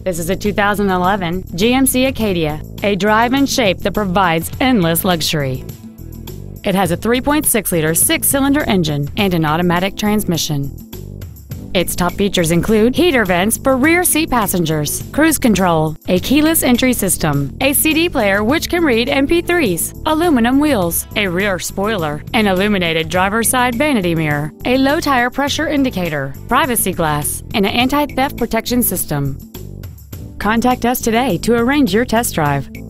This is a 2011 GMC Acadia, a drive and shape that provides endless luxury. It has a 3.6-liter six-cylinder engine and an automatic transmission. Its top features include heater vents for rear seat passengers, cruise control, a keyless entry system, a CD player which can read MP3s, aluminum wheels, a rear spoiler, an illuminated driver's side vanity mirror, a low tire pressure indicator, privacy glass, and an anti-theft protection system. Contact us today to arrange your test drive.